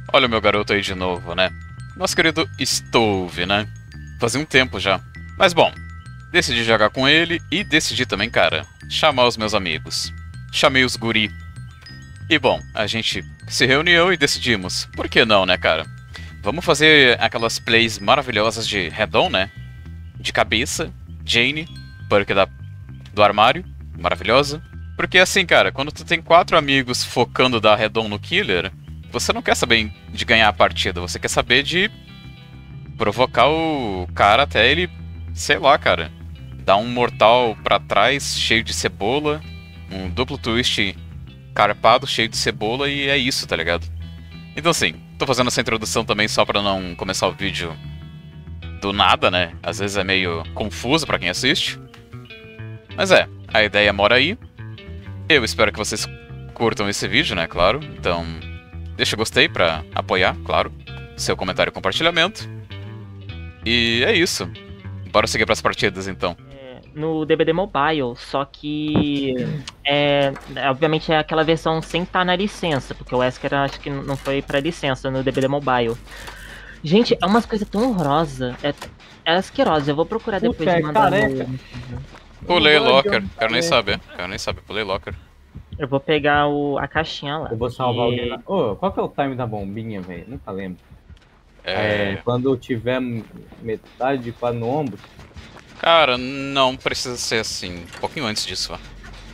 Olha o meu garoto aí de novo, né? Nosso querido Stove, né? Fazia um tempo já. Mas bom, decidi jogar com ele e decidi também, cara, chamar os meus amigos. Chamei os guri. E bom, a gente se reuniu e decidimos. Por que não, né, cara? Vamos fazer aquelas plays maravilhosas de Redon, né? De cabeça, Jane, Perk do armário, maravilhosa. Porque assim, cara, quando tu tem 4 amigos focando da Redon no killer, você não quer saber de ganhar a partida, você quer saber de provocar o cara até ele, sei lá, cara, dar um mortal pra trás cheio de cebola, um duplo twist carpado cheio de cebola e é isso, tá ligado? Então assim, tô fazendo essa introdução também só pra não começar o vídeo do nada, né? Às vezes é meio confuso pra quem assiste. Mas a ideia mora aí. Eu espero que vocês curtam esse vídeo, né? Claro. Então, deixa o gostei pra apoiar, claro. Seu comentário e compartilhamento. E é isso. Bora seguir pras partidas, então. No DBD Mobile, só que obviamente é aquela versão sem estar na licença, porque o Wesker acho que não foi pra licença no DBD Mobile. Gente, é umas coisas tão horrorosas, é asquerosa, eu vou procurar depois de mandar no... Pulei locker, quero nem saber, pulei locker. Eu vou pegar a caixinha lá. Eu vou salvar alguém lá. Ô, qual que é o time da bombinha, velho? Nunca lembro. Quando tiver metade de pá no ombro. Cara, não precisa ser assim. Um pouquinho antes disso, ó.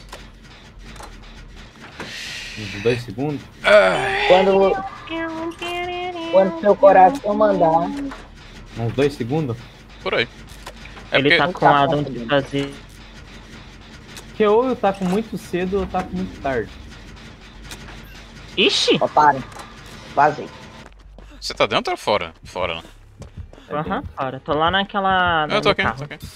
Uns 2 segundos? Quando seu coração mandar. Uns 2 segundos? Por aí. Ele tá com a de fazer. Porque ou eu taco muito cedo ou eu taco muito tarde. Ixi! Otário. Vazei. Você tá dentro ou fora? Fora, né? Aham, fora. Tô lá naquela. Eu tô aqui, tô aqui.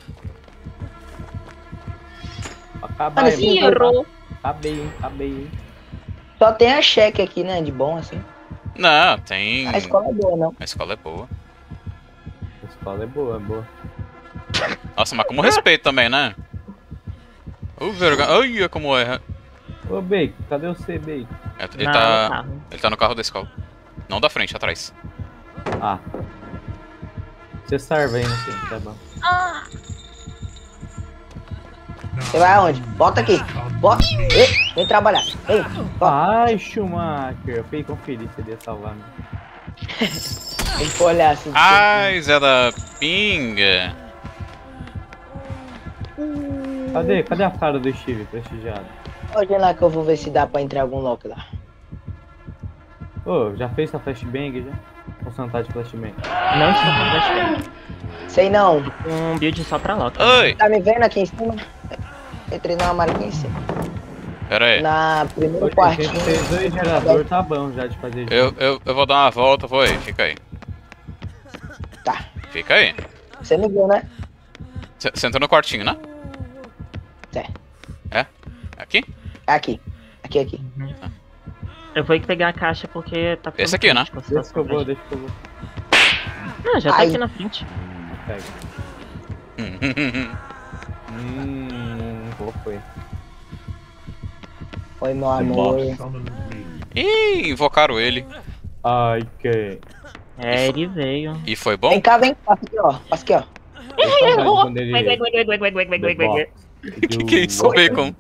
Acaba aí. Errou. Acabei, hein. Só tem a cheque aqui, né? De bom, assim. Não, tem. A escola é boa, não. A escola é boa. A escola é boa, Nossa, mas como respeito também, né? Vergonha. Olha como erra. Ô, Bacon, cadê você, Bacon? Ele tá no carro da escola. Não da frente, atrás. Ah. Você serve aí, não sei, tá bom. Você vai aonde? Bota aqui. Bota. Ei, vem trabalhar. Ei, ai, Schumacher. Eu fui conferir se ele ia salvar, né? Tem que olhar assim. Ai, Zé da Pinga. Cadê a cara do Steve prestigiado? Olha lá que eu vou ver se dá pra entrar em algum lock lá. Ô, já fez a flashbang já? Ou você não tá de flashbang? Não estou com flashbang. Sei não. Um build só pra lock. Oi! Tá me vendo aqui em cima? Entrei no armário aqui em cima. Pera aí. Na primeiro quartinho. Fez 2 geradores, tá bom já de fazer. Eu vou dar uma volta, vou aí, fica aí. Tá. Fica aí. Você me viu, né? Você entrou no quartinho, né? É. Aqui? Aqui. Aqui. Eu vou pegar a caixa porque tá ficando Esse aqui, né? crítico, Deixa que eu vou. Não, já tá Ai. aqui na frente. Pega. Foi. Oi, meu amor. Ih, invocaram ele. Ai, que. Ele veio. E foi bom? Vem cá, vem. Passa aqui, ó. Passa aqui, ó. Que é isso, Bacon?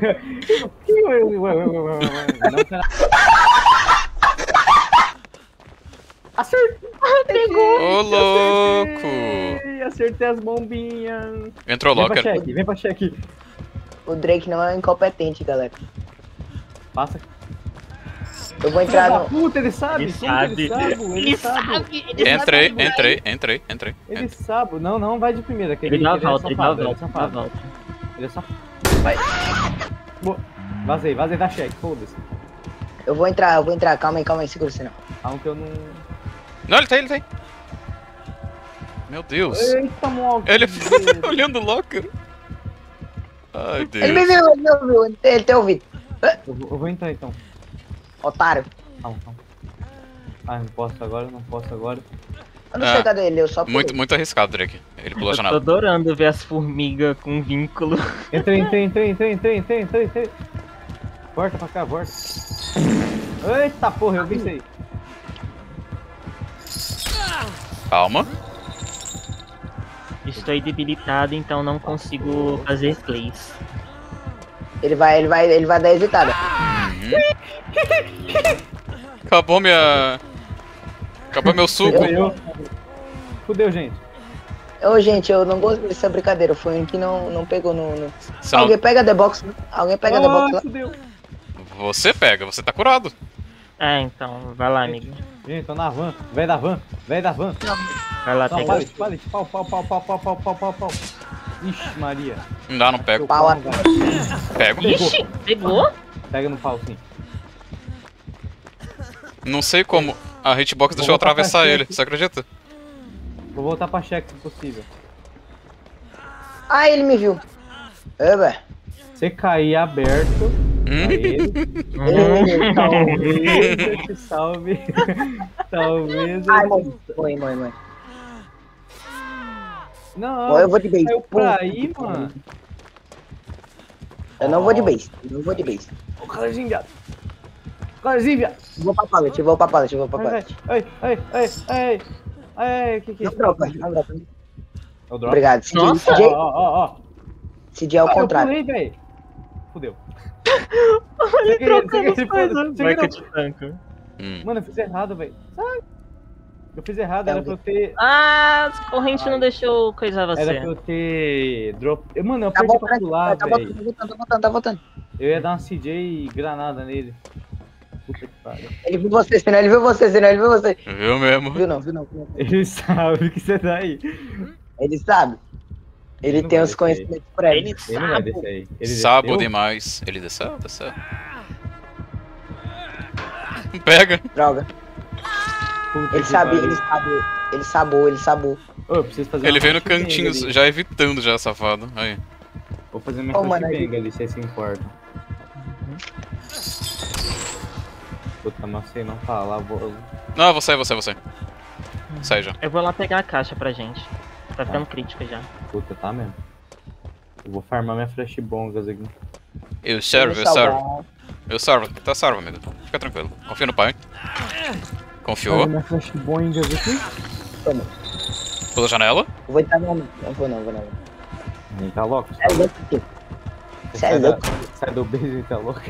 Acertei! Ô, louco! Acertei as bombinhas. Entrou o locker. Vem pra cheque. O Drake não é incompetente, galera. Passa. Eu vou entrar no... Puta, ele sabe. Ele sabe. Ele sabe. Entrei. Ele sabe. Não, vai de primeira. Ele dá a volta, ele dá a volta. Ele é só... Vai. Vazei da cheque, foda-se. Eu vou entrar. Calma aí, segura você não. Calma que eu não... Não, ele tá aí. Meu Deus. Eita, moleque. Ele olhando o locker. Ai, Deus. Ele me viu. Ele tem ouvido. Eu vou entrar então. Otário. Calma. Ah, não posso agora. Eu não sei cadê ele, eu só pulei. Muito arriscado, Drake. Ele pulou a Eu tô janela. adorando ver as formigas com vínculo. Entrei. Volta pra cá, volta. Eita porra, eu vi isso aí. Calma. Estou debilitado, então não consigo fazer plays. Ele vai dar hesitada. Acabou minha... Acabou meu suco. Fudeu, gente. Ô, gente, eu não gosto dessa brincadeira. Foi um que não pegou no... Você Alguém não... pega The Box. Alguém pega The Box lá. Fudeu. Você pega, você tá curado. É, então, vai lá, amigo. Gente, tô na van. Véi da van. Véi da van. Vai lá, Não, pega. pallet. Pau. Ixi, Maria. Não dá, não pego. Pau. Pego. Ixi, pegou? Pega no pau, sim. Não sei como a hitbox deixou eu voltar pra atravessar ele, chefe. você acredita? Vou voltar pra cheque se possível. Ah, ele me viu. Eba. Você cair aberto. Pra ele. Talvez eu te salve. Talvez Ai, eu te... mãe. Não, Ó, eu vou de base. saiu pra aí, mano. Eu não vou de base. O Carzinho, viado. Carzinho, viado. Vou pra pallet. Ai, que Não é? dropa. É o drop? Obrigado. Nossa. Ó. Esse dia é o Eu contrário. pulei, velho. Fudeu. Ele trocando as Sem coisas. querer, Vai que eu te tanco. Mano, eu fiz errado, velho. Eu fiz errado, era pra eu ter... Ah, a corrente não deixou coisar Era pra você. eu ter... Drop... Mano, eu Tá apertei pra voltando, pular, tá velho. voltando. Eu ia dar uma CJ granada nele. Puta que pariu. Ele viu você, senão ele viu você. Viu mesmo? Viu não. Ele sabe que você tá aí. Ele sabe. Ele Não tem vai os descer. conhecimentos prévios. Ele não vai descer aí. Ele Sabo desceu? demais. Ele desceu? Pega. Droga. Puta Ele que sabia, pariu. ele sabou. Ô, eu preciso fazer Ele uma veio no flashbang cantinho, ali. já evitando já, safado. Aí. Vou fazer minha Ô, mano, flashbang ali, vocês se importam. Puta, mas sei não falar, vou... Não, você. Sai já. Eu vou lá pegar a caixa pra gente. Tá ficando crítica já. Puta, tá mesmo. Eu vou farmar minha flashbongas aqui. Eu servo. Tá salvo, amigo. Fica tranquilo. Confia no pai. Confiou. Minha flashbongas aqui. Toma. Pela janela. Eu vou entrar no... Não vou não. Nem tá louco. É louco aqui. Você é louco. Sai do base e tá louco.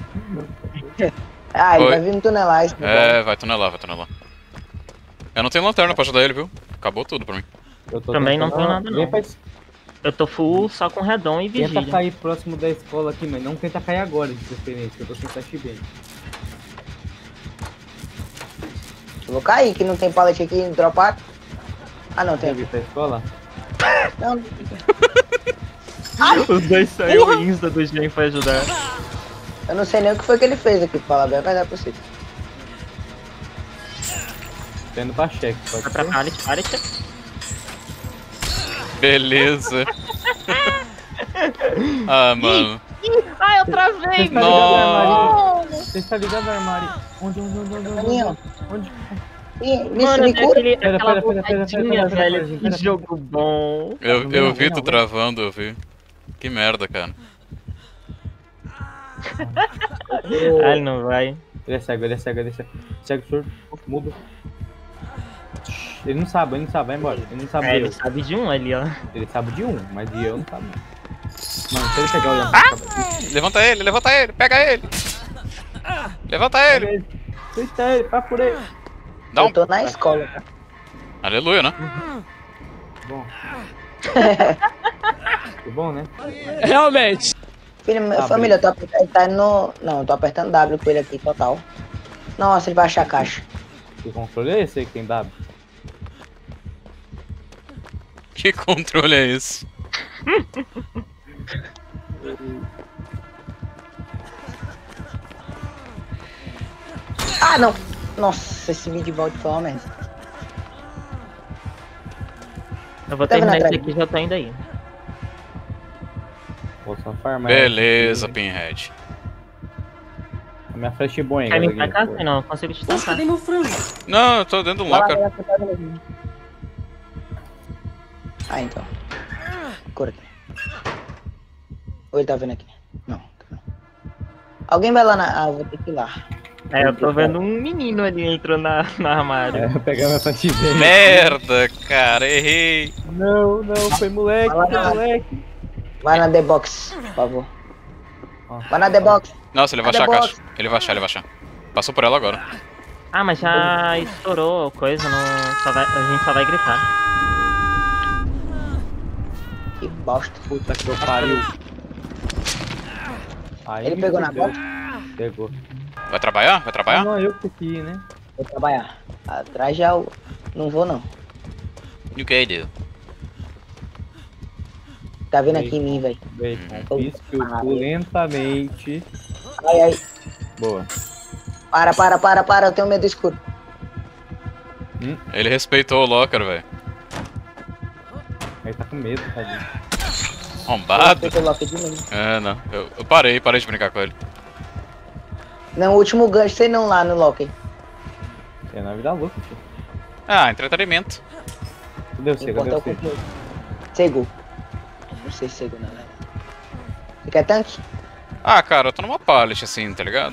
Ah, ele Oi. vai vir no tunelagem. É, vai tunelar. Eu não tenho lanterna pra ajudar ele, viu? Acabou tudo pra mim. Eu tô Também não tentando- tenho nada, Vem não. pra... Eu tô full só com redom e Tenta vigília. cair próximo da escola aqui, mas não tenta cair agora de preferência, que eu tô sem flashbang. Eu vou cair, que não tem pallet aqui dropado. Ah, não, Quer tem. vir pra escola? Não, Os dois saíram insta do Gen foi ajudar. eu não sei nem o que foi que ele fez aqui, pra falar bem, vai dar pra você. Tô indo pra cheque, pode Vai pra ser? pallet. Beleza. Ah, mano. Ai, eu travei! Você tá ligado no armário? Não! Você tá ligado no armário? Onde? Ali, ó. Onde? Ih, Mano, me é cura. aquela Pera, voltadinha, velho. pera. Que jogo bom. Eu vi tu Não. travando, eu vi. Que merda, cara. Ah, ele não vai. Ele é cego. Cego surdo, mudo. Ele não sabe, vai embora. Ele não sabe É, de ele eu. sabe de um ali, ó. Ele sabe de um, mas de eu não sabe. Mano, se ele pegar o Leandro, Levanta ele, pega ele. Levanta ele. Eita, ele, vai por aí. Dá Eu um. tô na escola, tá? Aleluia, né? Bom. Que bom, né? Filho, minha Tá família, eu tô apertando, ele tá no... Não, eu tô apertando W com ele aqui, total. Nossa, ele vai achar a caixa. O controle é esse aí que tem W. Que controle é esse? Ah, não! Nossa, esse vídeo volta foi uma merda. Eu vou Tá vendo terminar isso atrás? aqui e já tô indo aí. Vou só farmar. Beleza, Pinhead. A minha flashbang. Quer vir pra cá? Não, eu consigo te tancar. Não, eu tô dentro do Vai lá, locker. vai lá, você tá vendo aqui. Ah, então. Cura aqui. Ou ele tá vendo aqui? Não, tá não. Alguém vai lá na... Ah, eu vou ter que ir lá. Eu tô vendo um menino ali entrou no armário. Pegando essa XP. Merda, cara, errei. Não, foi moleque, Vai lá, moleque. Vai na The Box, por favor. Ó. Vai na The Box. Nossa, ele vai Cadê achar a a caixa. Ele vai achar. Passou por ela agora. Ah, mas já estourou coisa, não... a gente só vai gritar. Que bosta. Puta que eu pariu. Aí Ele pegou na fudeu. box? Pegou. Vai trabalhar? Não, eu que aqui, né? Vou trabalhar. Atrás já eu não vou não. You can do. Tá vindo Ei. aqui em mim, velho. Bacon, pisque o cu lentamente. Ai. Boa. Para, eu tenho medo do escuro. Ele respeitou o locker, velho. Ele tá com medo, tadinho. Arrombado. Eu coloquei de novo. É, não. Eu parei de brincar com ele. Não, o último gancho, sei não lá no Loki. É na vida louca, tio. Ah, entretenimento. Cadê você? Cadê Importa o você? controle. Cego. Não sei se cego não, né? Você quer tanque? Ah, cara, eu tô numa pallet assim, tá ligado?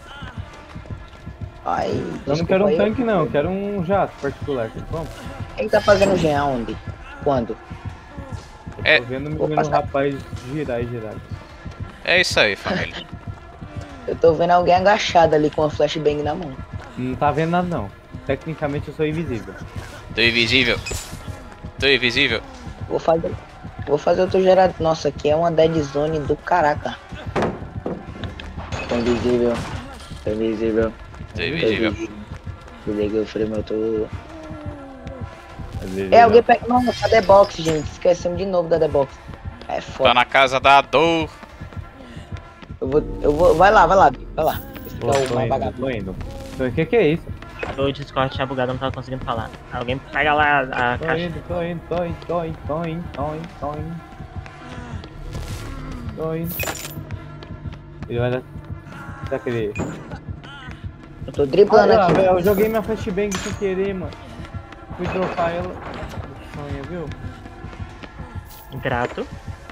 Ai, Eu não quero um aí. tanque, não. Eu quero um jato particular. Vamos? Quem tá fazendo gen aonde? Quando? É. Eu tô vendo Vou o passar. rapaz girar e girar. É isso aí, família. Eu tô vendo alguém agachado ali com a flashbang na mão. Não tá vendo nada, não. Tecnicamente eu sou invisível. Tô invisível. Tô invisível. Vou fazer outro gerador. Nossa, aqui é uma dead zone do caraca. Tô invisível. Tô invisível. Tô invisível. Desliguei o frame, eu tô... alguém pega... Não, cadê box, gente? Esquecemos de novo da The Box. É foda. Tá na casa da dor. Eu vou... Vai lá. Esse Pô, aqui é o tô mais indo, vagabundo. tô indo. O que é isso? O Discord tinha bugado, eu não tava conseguindo falar. Alguém pega lá a Tô caixa. indo. Ele vai dar... Será que ele... Eu tô driblando Ah, aqui. velho, eu joguei minha flashbang sem querer, mano. Fui dropar ela. Sonha, viu? Grato.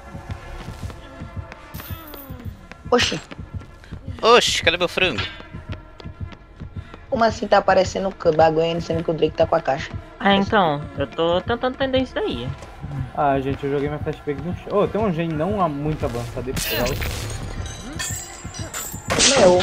Oxi, Oxi, cadê meu frango? como assim tá aparecendo o bagulho aí, sendo que o Drake tá com a caixa? Ah, então, eu tô tentando entender isso daí. Ah, gente, eu joguei minha flashbang no chão. Ô, tem um gen não muito avançado aí pra pegar o... Meu,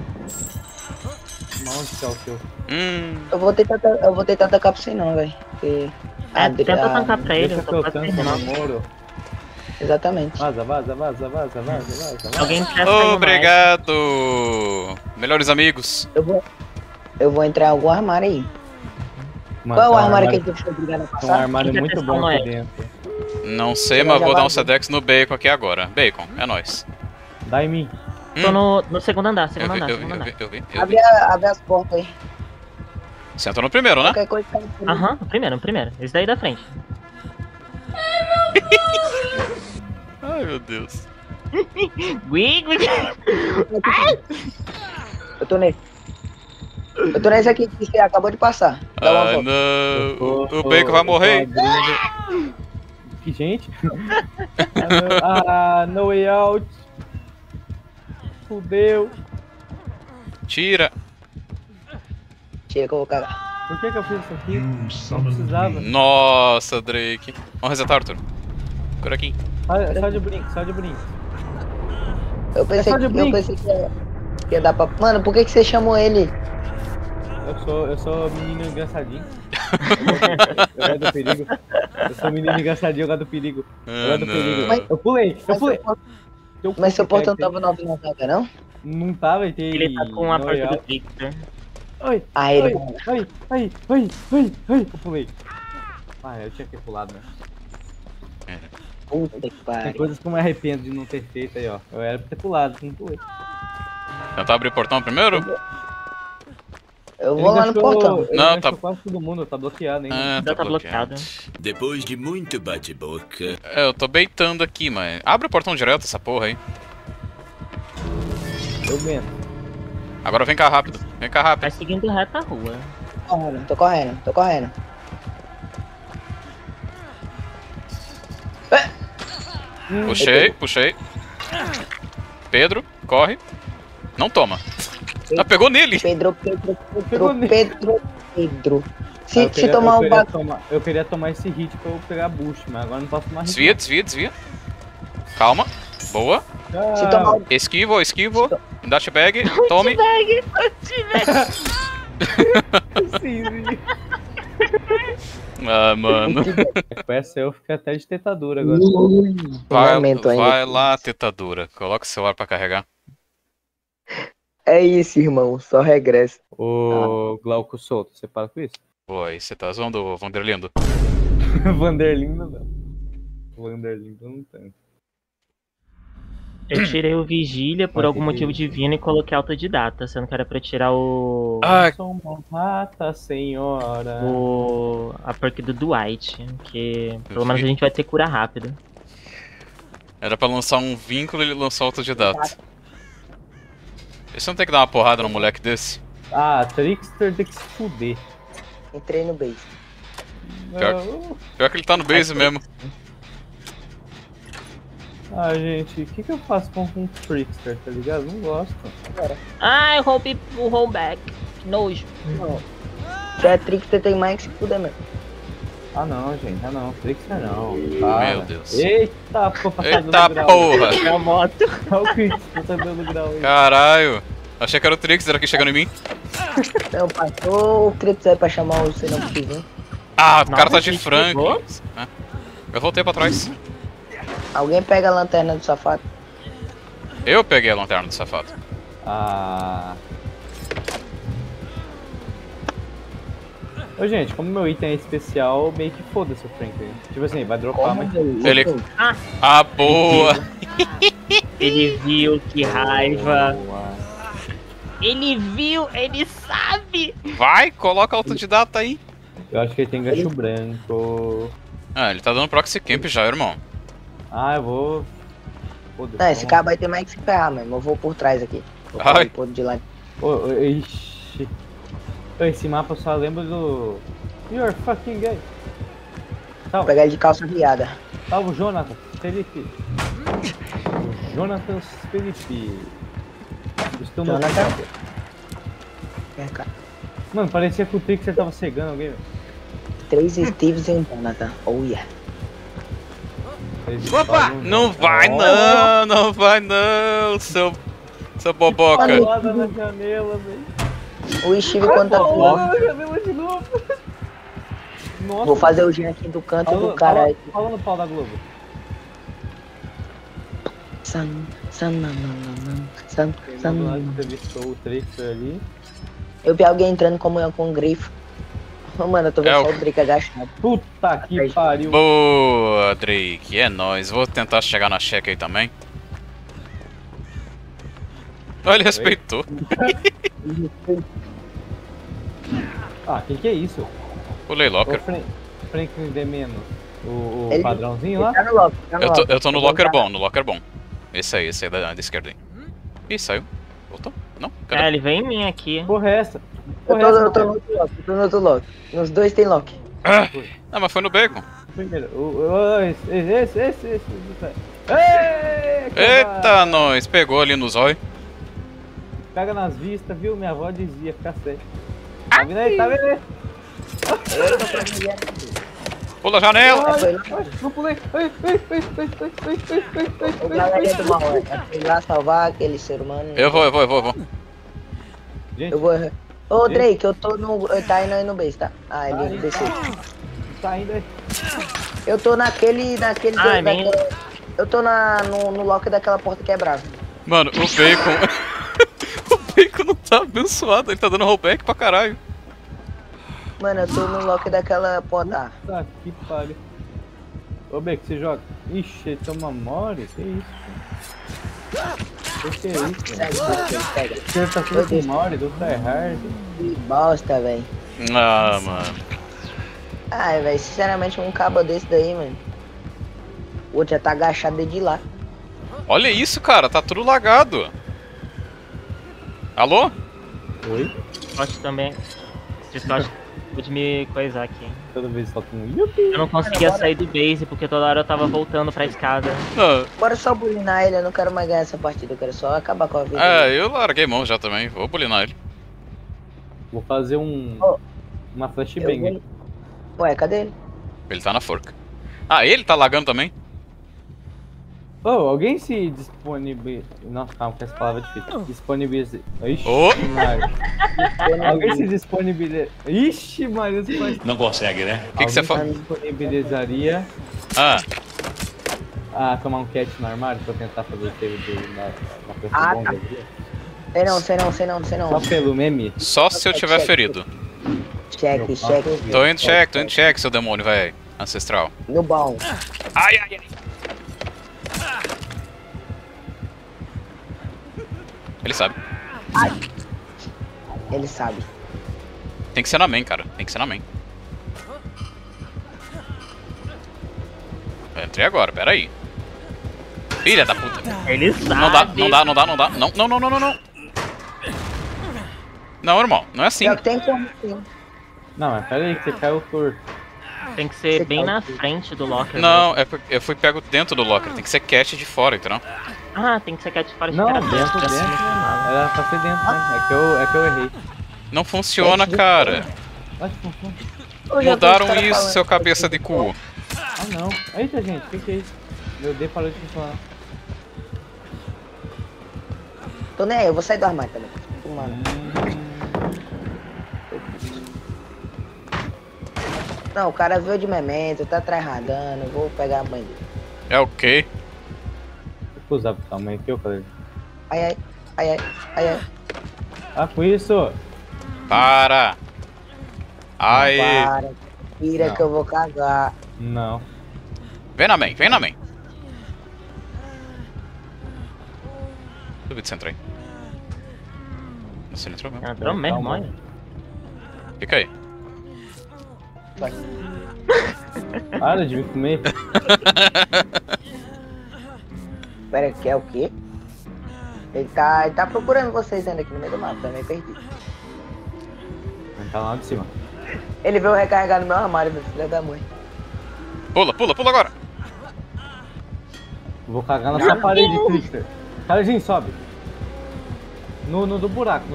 Onde tá o seu? eu vou tentar atacar pra você não, velho. Porque... Tenta tancar pra ele, Deixa eu que tô eu quase tanco terminando. no muro. Exatamente. Vaza. Alguém presta aí no mais. Obrigado! Melhores amigos. Eu vou entrar em algum armário aí. Mano, Qual é o tá um armário que a gente foi obrigado a Tem um passar? armário Quem quer muito testar bom o aqui Noé? dentro. Não sei, Você mas já vou dar um vai? Sedex no Bacon aqui agora. Bacon, é nóis. Dá em mim. Tô no segundo andar, Eu segundo vi, andar, eu vi, segundo eu andar. vi, eu vi, eu vi. Abre as portas aí. Sentou no primeiro, né? Qualquer coisa que tá Aham, no primeiro. Esse daí da frente. Ai, meu Deus. Eu tô nesse aqui que você acabou de passar. Dá uma Ah, volta. não. O Bacon vai morrer. Que gente? Ah, no way out. Fudeu. Tira. Chega que eu vou cagar. Por que eu fiz isso aqui? Não precisava. Nossa, Drake. Vamos resetar, Arthur. Por aqui. Só de brinco. Eu pensei só de brinco. que ia dar pra... Mano, por que você chamou ele? Eu sou menino engraçadinho. Eu gosto do perigo. Eu sou menino engraçadinho, eu gosto do perigo. Eu gosto do perigo. Mas- Eu pulei. Mas seu portão não tava 9,90 não? Não tava, e tem... Ele tá com a no porta do layout. Victor. Ai, Ah, ele... ai, eu pulei. Ah, eu tinha que ter pulado, né? Puta que Tem pariu. coisas que eu me arrependo de não ter feito aí, ó. Eu era pra ter pulado, não pulei. Tentar abrir o portão primeiro? Eu vou lá no portão. Ele Não, enganchou tá- quase todo mundo, tá bloqueado ainda. Ah, Já tá bloqueado. Depois de muito bate-boca, É, eu tô beitando aqui, mas... Abre o portão direto, essa porra aí. Eu menos. Agora vem cá rápido. Vem cá rápido. Vai seguindo reto a rua. Tô correndo. Puxei. Pedro, corre. Não toma. Ah, pegou nele! Pedro. Se Eu queria- tomar eu um queria bagulho. tomar- Eu queria tomar esse hit pra eu pegar boost, mas agora não posso mais. Desvia, desvia, desvia. Calma. Boa. Se tomar Esquivo. Dash bag. Tome. Sim, Ah, mano. com essa eu fiquei até de tetadura agora. Vai lá, tetadura. Coloca o celular pra carregar. É isso, irmão. Só regressa. Ô, Glauco Souto, você para com isso? Pô, aí você tá zoando o Vanderlindo. Vanderlindo não. Vanderlindo não tem. Eu tirei o Vigília por Mas algum que motivo isso? divino e coloquei autodidata, sendo que era pra tirar o. Ah, Sou uma rata, senhora. A perk do Dwight, que pelo menos vi. a gente vai ter cura rápida. era pra lançar um vínculo e ele lançou autodidata. Você não tem que dar uma porrada num moleque desse? Ah, Trickster tem que se fuder. Entrei no base. Pior que ele tá no base mesmo. Ah, gente, o que eu faço com um Trickster, tá ligado? Não gosto. Ai, roubei o rollback. Que nojo. Tu é trickster, tem mais que se fuder mesmo. Ah não, gente, ah não, Trickster não. Para. Meu Deus. Eita, porra, tá Eita dando grau. porra! É a moto. Olha o Trickster, tá dando grau aí. Caralho! Achei que era o Trix, era aqui chegando em mim. Não, passou o trickster pra chamar o senão preciso. Ah, o cara Nossa, tá a de gente Frank. pegou? Ah, eu voltei pra trás. Alguém pega a lanterna do safado. Eu peguei a lanterna do safado. Ah. Ô, gente, como meu item é especial, meio que foda-se o Franklin. Tipo assim, vai dropar, mas... Ele. Ah, boa! Ele viu, que raiva. Boa. Ele viu, ele sabe. Vai, coloca autodidata aí. Eu acho que ele tem gancho branco. Ah, ele tá dando proxy camp já, irmão. Ah, eu vou... Foda-se. Não, esse vamos- cara vai ter mais que se ferrar mesmo. Eu vou por trás aqui. Vou Ai. pôr de lado. Ixi. Esse mapa eu só lembro do... You're fucking gay. Vou Salve, pegar ele de calça viada. salve o Jonathan Felipe. O Jonathan Felipe. Estou no... Jonathan. Vem cá. Mano, parecia que o Trickster tava cegando alguém, velho. 3 Steves e um Jonathan. Oh yeah. Eles Opa! falam- Não vai Ó, não vai não, seu boboca. Paulada na janela, velho. O Steve quando tá voando. Paulada na janela de novo. Nossa. Vou fazer o gen aqui do canto do caralho. Fala no pau da Globo. San. Entrevistou o Trickster ali. Eu vi alguém entrando com um grifo. Oh, mano, eu tô vendo É só o- o Drake agachado. Puta que pariu. Boa, Drake, é nóis. Vou tentar chegar na cheque aí também. Oh, ele respeitou. Ah, que é isso? Pulei O locker. Franklin D menos. O Ele- padrãozinho lá? Tá no lock, tá no Eu lock. tô no locker bom, no locker bom. Esse aí da esquerda aí. Ih, saiu. Voltou? Não? É, Cadê? ele vem em mim aqui. Porra é essa? Eu Porra tô é essa, no outro lock, eu tô no outro lock. Nos dois tem lock. Ah, mas foi no bacon. Primeiro, esse. Eita, nós. Pegou ali no zóio. Pega nas vistas, viu? Minha avó dizia, fica sério. Tá vendo aí? Tá vendo aí? Pula a janela. Foi lá, Não pulei. o galera do mal, foi lá salvar aquele ser humano. Eu vou. Gente, Eu vou. Ô Drake, eu tô no. Tá indo aí no base, tá? Ah, ele Aí. desceu. tá indo aí. Eu tô naquele. Ai, nem- Eu tô no lock daquela porta quebrada. Mano, o bacon. O bacon não tá abençoado, ele tá dando rollback pra caralho. Mano, eu tô no lock daquela porta. Tá que pariu. Ô, Beck, você joga? Ixi, ele toma mole? Que isso? Que é isso, velho? Pega. Você tá tudo com mole do tryhard. Que bosta, velho. Ah, mano. Ai, velho, sinceramente, um cabo desse daí, mano. O outro já tá agachado desde lá. Olha isso, cara, tá tudo lagado. Alô? Oi? Acho também. Por isso que eu acho que pude me coisar aqui. Toda vez solta um yupi. Eu não conseguia sair do base porque toda hora eu tava voltando pra escada. Bora só bulinar ele, eu não quero mais ganhar essa partida, eu quero só acabar com a vida. Eu larguei mão já também. Vou bulinar ele. Vou fazer uma flashbang. Ué, cadê ele? Ele tá na forca. Ah, ele tá lagando também? Ô, alguém se disponibiliza... Nossa, calma, que essa palavra é difícil. Disponibiliza... Ixi, Ô. Maria. Alguém se disponibiliza... Ixi, Maria, você faz... Não consegue, né? O que você Alguém fala? se disponibilizaria Ah, a tomar um cat no armário pra tentar fazer o save na Ah, flashbang? tá. Sei não. Só pelo meme? só se eu tiver ferido. Cheque. Tô indo check, seu demônio, vai. Ancestral. No bom. Ai. Ele sabe. Ele sabe. Tem que ser na main, cara. Tem que ser na main. Eu entrei agora, peraí. Filha da puta. Ele sabe. Não dá. Não. Não, irmão. Não é assim. Pior que tem como sim. Não, mas pera aí que você caiu torto. Tem que ser Você bem tá- na frente do locker. Não, é porque eu fui pego dentro do locker. Tem que ser cat de fora, entendeu? Ah, tem que ser cat fora de Não, cara dentro. Era pra ser dentro, né? É que eu errei. Não funciona, cara. Acho que funciona. Eu já vi Mudaram os caras isso, falando seu que cabeça tem de que- cu. Ah, não. Eita, gente, o que é isso? Meu D parou de funcionar. Tô nem aí, eu vou sair do armário também. Mano. Não, o cara veio de memento, tá tryhardando, vou pegar a mãe dele. É ok. Deixa eu usar pro tamanho aqui, eu falei. Ai. Ah, com isso! Para. Aí. Para, tira Não. que eu vou cagar. Não. Vem na main. Duvido que você entrou aí. Nossa, ele entrou mesmo. Entrou mesmo, Calma. olha. Fica aí. Para de me comer. Pera, que é o quê? Ele tá procurando vocês ainda aqui no meio do mapa, também perdi. Ele tá lá de cima. Ele veio recarregar no meu armário, meu filho da mãe. Pula agora. Vou cagar na sua parede, Trickster. Carlinhos, sobe. No do buraco.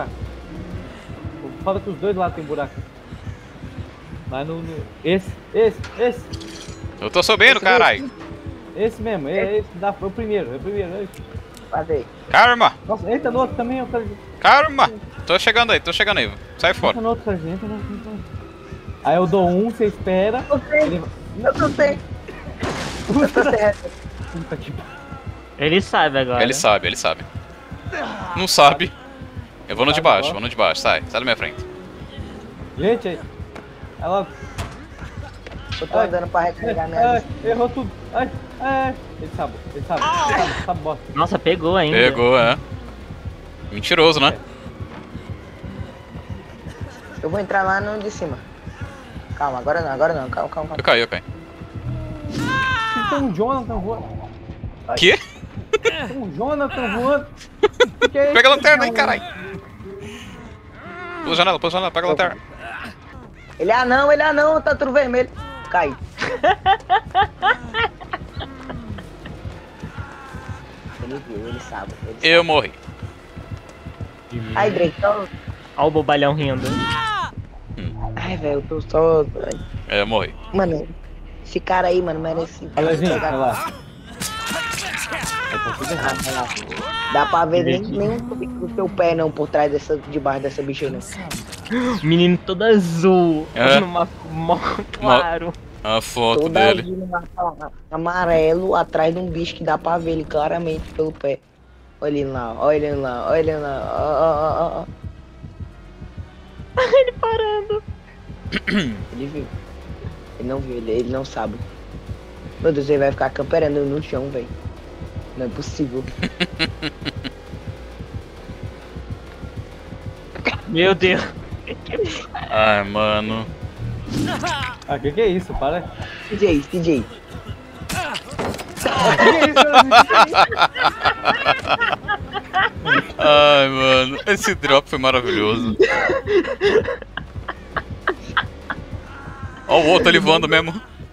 Fala que os dois lados tem buraco. Vai no... Esse. Eu tô subindo, caralho. Esse mesmo, esse foi o primeiro, esse. Cadê? Calma. Nossa, entra no outro também, eu quero... Calma. Tô chegando aí. Sai fora. Entra no outro, Carlinhos, entra no outro. Aí eu dou um, você espera. Eu tô sem. Puta que Ele sabe agora. Ele sabe. Não sabe. Eu vou no de baixo. Sai da minha frente. Gente, aí. Ela... Eu tô andando pra recarregar minha Ai, errou tudo. Ai. Ele sabe bosta. Nossa, pegou ainda. Pegou, é. Mentiroso, né? Eu vou entrar lá no de cima. Calma, agora não. Calma. Eu caí. Tem um Jonathan voando. Que? Tem um Jonathan voando. Que é Pega a isso, lanterna aí, cara? caralho. Pula a janela, pega a lanterna. Ele é anão, tá tudo vermelho. Cai. Ele viu, ele sabe. Eu morri. Ai, Drake, então... Olha o bobalhão rindo. Ai, velho, eu tô só... Eu morri. Mano, esse cara aí, mano, merece... Olha, gente, olha lá. Eu tô tudo errado. Dá pra ver nem o seu pé, não, por trás debaixo dessa bicha, não. Menino todo azul. É. Numa claro. A foto Toda dele. azul, numa amarelo, atrás de um bicho que dá pra ver ele claramente pelo pé. Olha ele lá. Ó. Ele parando. Ele viu. Ele não viu, ele não sabe. Meu Deus, ele vai ficar camperando no chão, velho. Não é possível. Meu Deus. Ai, mano. Ah, que é isso? Para. TJ. Que é isso? Ai, mano. Esse drop foi maravilhoso. Ó o outro ali voando mesmo.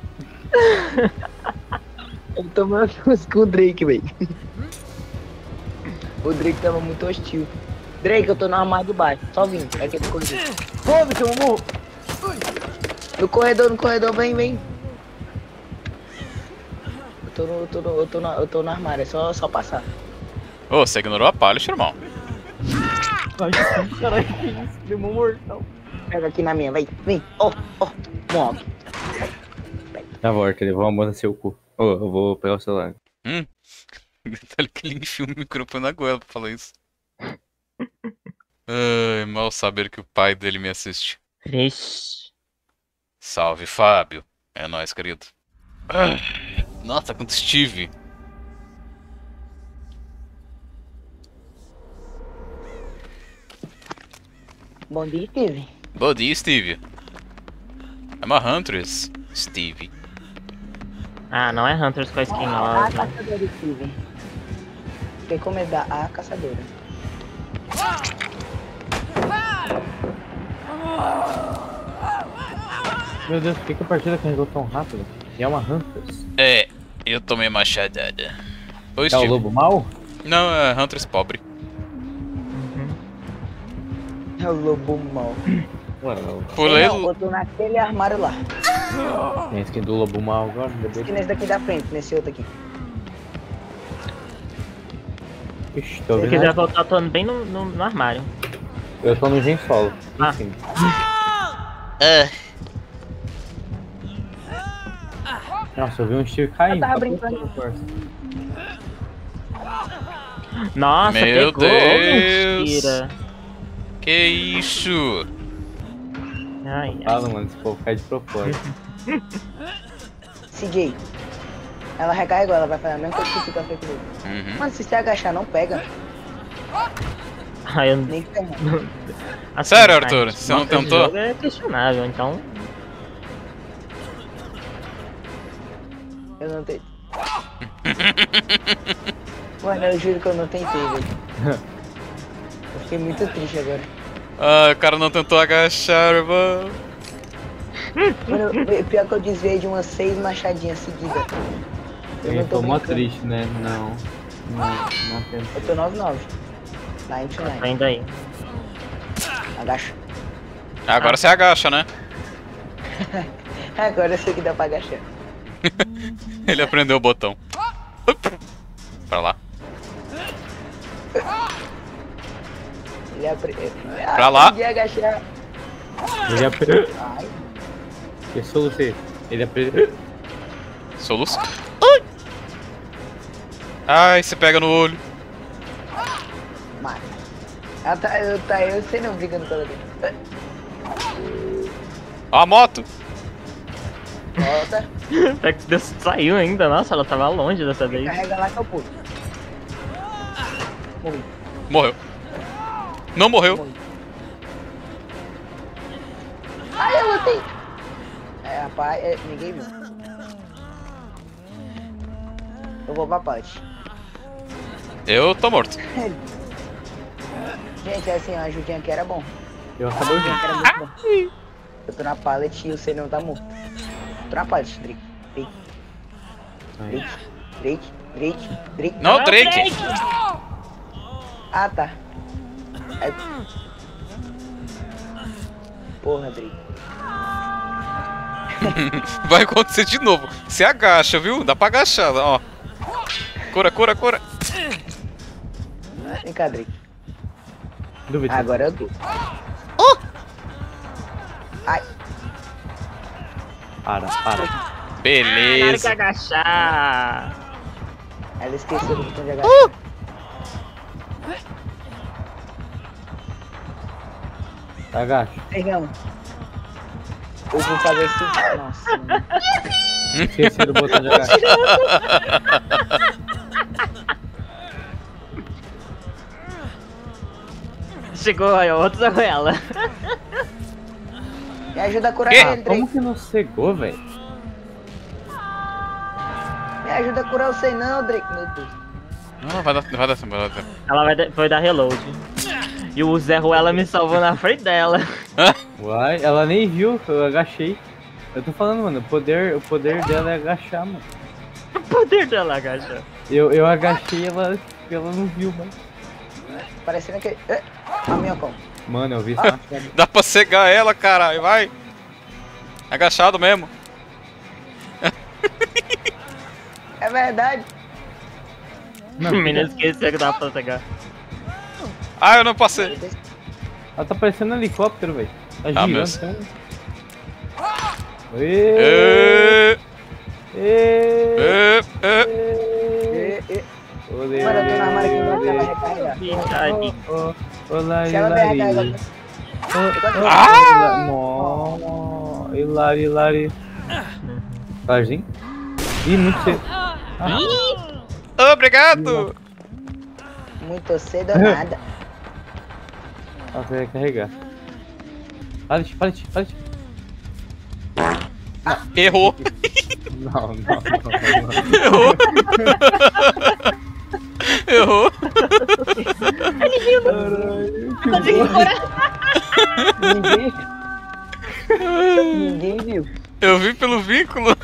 Eu tomei com o Drake, velho. O Drake tava muito hostil. Drake, eu tô no armário de baixo. Só vim. É aquele corredor. Pô, bicho, eu morro. No corredor, vem. Eu tô no armário, é só passar. Ô, você ignorou a palha, irmão. Ai, caralho, que isso? Demônio mortal. Pega aqui na minha, vem. Ó, morre. Na volta, ele vai amor seu cu. Ô, eu vou pegar o celular. Detalhe que ele enfiou o microfone na goela pra falar isso. Ai, mal saber que o pai dele me assiste. Vixe. Salve, Fábio. É nóis, querido. Nossa, quanto Steve. Bom dia, Steve. Bom dia, Steve. I'm a Huntress, Steve. Ah, não é Hunters com a skin A nova. caçadora, Steve. Quem comer da a caçadora. Meu Deus, por que a partida carregou tão rápido? E é uma Hunters. É, eu tomei machadada. Oi, É o Steve. lobo mau? Não, é Huntress pobre. É o lobo mau. Ué, Pulei. Não, eu tô naquele armário lá. tem a skin do lobo mau agora, Aqui bebê. nesse daqui da frente, nesse outro aqui. Ixi, tô Se vendo. quiser voltar, eu tô bem no armário. Eu tô no Gen Solo. Ah. Enfim. Nossa, eu vi um Steve caindo. tava tá brincando. com força. Nossa, Meu pegou. Deus. Mentira. Que isso? Ai, ai. Fala, mano, esse povo cai de propósito. CJ. Ela recarregou, ela vai fazer a mesma coisa que o Tita fez comigo. Uhum. Mano, se você agachar, não pega. Ai, eu... Nem ferrando. assim, Sério, ai, Arthur? Você não nossa, esse tentou? jogo é questionável, então. Eu não tentei. Mano, eu juro que eu não tentei, velho. Eu fiquei muito triste agora. Ah, o cara não tentou agachar, irmão. Mano, pior que eu desviei de umas 6 machadinhas seguidas. Eu Ele não tô tô mó brincando. triste, né? Não tem. Eu tô 9-9. 99. Ainda aí. Agacha. Agora você agacha, né? Agora eu sei que dá pra agachar. Ele aprendeu o botão. Pra lá. Ele aprendeu. Pra lá. Aprendi a agachar. Ele aprendeu. Ai, Que solucei. Ele aprendeu. Soluço. Ai! Ai, você pega no olho. mata. Eu sei não brigando com ela dentro. Ó a moto. Volta. Até que Deus saiu ainda. Nossa, ela tava longe dessa vez. Carrega lá que eu pulo. Morri. Morreu. Não morreu. Morri. Ai, eu lutei. É, rapaz, ninguém viu. Eu vou pra parte. Eu tô morto. Gente, assim, a ajudinha aqui era bom. Eu acabei A de. ajudinha aqui era muito bom. Eu tô na pallet e o Senão tá morto. Tô na pallet, Drake. Drake. Não, Drake. Ah, tá. É... Porra, Drake. Vai acontecer de novo. Você agacha, viu? Dá pra agachar, ó. Cura. Vem cá, Drake. Duvido. Agora eu tô. Ai, Para. Na hora que Beleza. agachar. ela esqueceu do botão de agachar. Agacha. Pegamos. Eu vou fazer assim. Nossa, mano. Esqueci do botão de agachar. Chegou aí, outro com ela. Me ajuda a curar Quê? ele, Drake. Como que não cegou, velho? Me ajuda a curar o Senão, Drake. Meu Deus. Não, vai dar tempo. Ela foi dar reload. E o Zé Ruela me salvou na frente dela. Uai, ela nem viu que eu agachei. Eu tô falando, mano, o poder dela é agachar, mano. O poder dela, gacha. Eu agachei e ela não viu, mano. Parecendo que... A minha como? Mano, eu vi essa machado. Dá pra cegar ela, caralho, vai. Agachado mesmo. É verdade. O menino esqueceu que dava pra pegar. Ah, eu não passei. Ela tá parecendo um helicóptero, velho. Tá Ah, girando. mesmo. Então... Ê, ê. Olê, Mano, eu tô na armário aqui, não, olê, ela vai recarregar. Verdade. olá, Se ela vai recarregar... Ah! Nossa, Hilari. Sarginho? Ih, muito cedo. Obrigado. Muito cedo ou nada. Ela vai carregar. Pallet. Errou. Não. Errou. Errou. Ninguém viu. Eu vi pelo vínculo.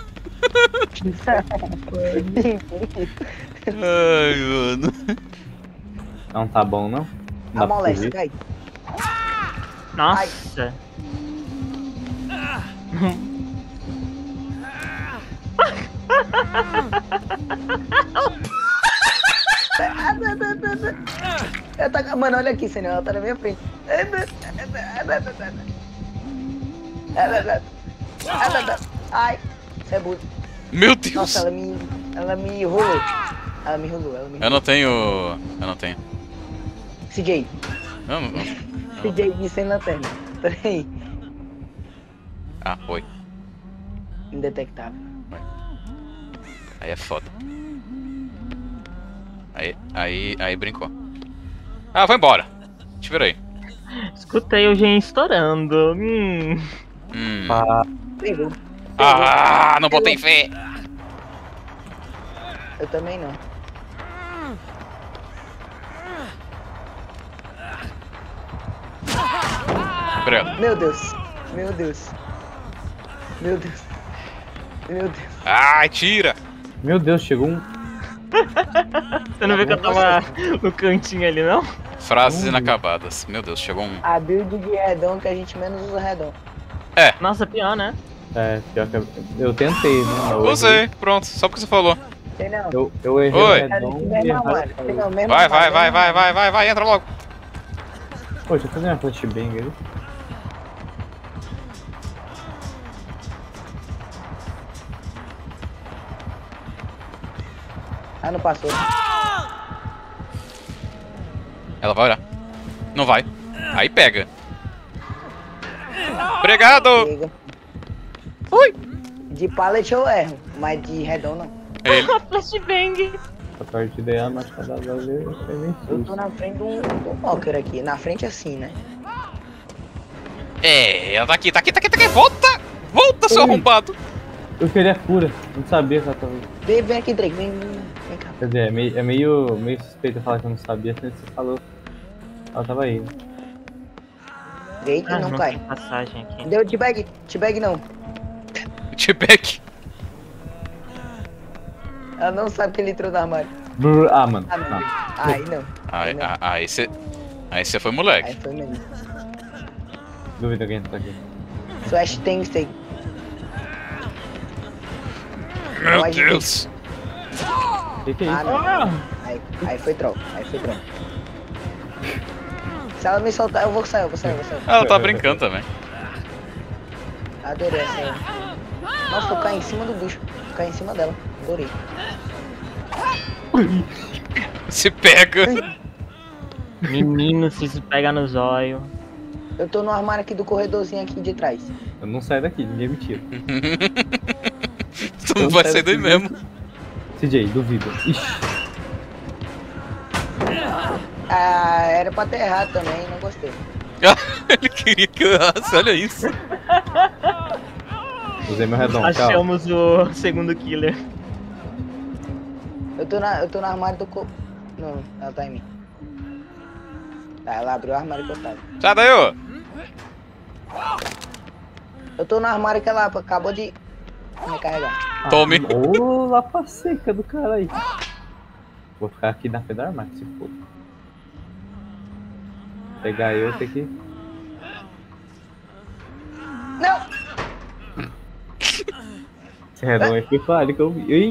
Ai, mano. Não tá bom, não? Não dá pra Amolece, fugir? cai. Nossa. Mano, olha aqui, senhor. Ela tá na minha frente. Ai, isso é burro. Meu Deus. Nossa, ela me enrolou. Eu não tenho. CJ. Não. CJ de sem lanterna. Peraí. Ah, foi. Indetectável. Aí é foda. Aí brincou. Ah, vai embora. Te vira aí. Escutei o gen estourando. Pegou. Ah, não botei fé. Eu também não. Obrigado. Meu Deus. Ai, tira. Meu Deus, chegou um. Você não viu que eu tava no cantinho ali, não? Frases inacabadas. Meu Deus, chegou um. A build de redom que a gente menos usa redom. Nossa, pior, né? É, pior que eu tentei, né? Usei, pronto, só porque você falou. Sei não. Eu errei Oi. o redom e Mesmo errado armário. Sei não, mesmo Vai, armário. vai, entra logo. Pô, deixa eu fazer uma flashbang ali. Ah, não passou. Ela vai olhar. Não vai. Aí pega. Obrigado. Pega. Ui. De pallet eu erro, mas de redom não. Ele. Flashbang. A partida aí, a machada valeu, foi bem Eu tô susto. na frente do Walker aqui. Na frente assim, né? Ela tá aqui. Volta, seu arrombado. Eu queria cura, não sabia que ela tava. Vem aqui, Drake. Vem cá. Quer dizer, é meio suspeito falar que eu não sabia, sendo que você falou. Ela tava aí. Drake não cai. tem passagem aqui. Deu T-bag. T-bag não. T-Back. Ela não sabe que ele entrou no armário. Ah, mano. Ah, não. Não. Aí não. Aí você foi moleque. Aí foi mesmo. Duvido que a gente tá aqui. Slash tem que ser. Meu Pode Deus. Que é Ah, isso? não. Aí foi troll. Se ela me soltar, eu vou sair. Ela tá brincando também. Adorei essa aí. Nossa, eu caí em cima do bicho. Caí em cima dela. Adorei. Se pega. Menino, se isso pega no zóio. Eu tô no armário aqui do corredorzinho aqui de trás. Eu não saio daqui, ninguém me tira. Tu não vai sair daí mesmo. CJ, duvido. Ixi, Ah, era pra ter errado também, não gostei. Ele queria que eu errasse, olha isso. usei meu redom, tchau. Achamos o segundo killer. Eu tô no armário do Não, ela tá em mim. Tá, ela abriu o armário que eu tava. Sai daí, ô. Eu tô no armário que ela acabou de recarregar. Tome. Ô, lapa seca do cara aí. Vou ficar aqui na frente do armário, se for. Pegar eu, tem que... Não! Não é que fale que eu vi. Ih,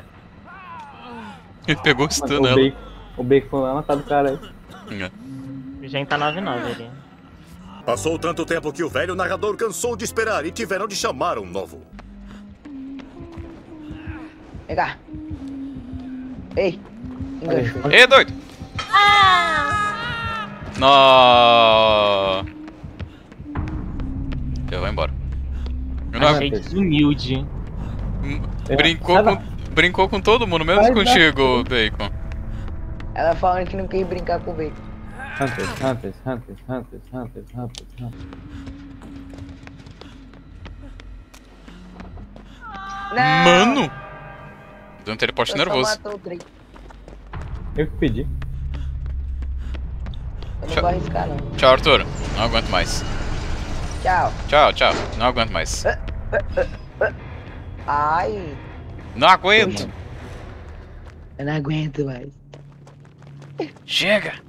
Ele pegou o stun nela. o bacon lá matado o cara aí. O Gen tá 9-9 ali. Passou tanto tempo que o velho narrador cansou de esperar e tiveram de chamar um novo. Vem cá. Ei, enganchou. Ei, doido! Não. Eu vou embora. Eu não Achei desumilde. Brincou com todo mundo, menos contigo, Bacon. Ela falando que não quer brincar com o bacon. Hunters. Não! Mano! Deu um teleporte Eu nervoso. só matou o Drake. Eu que pedi. Eu não vou arriscar, não. Tchau, Arthur. Não aguento mais. Tchau. Tchau. Não aguento mais. Ai, Não aguento. eu não aguento mais. Chega.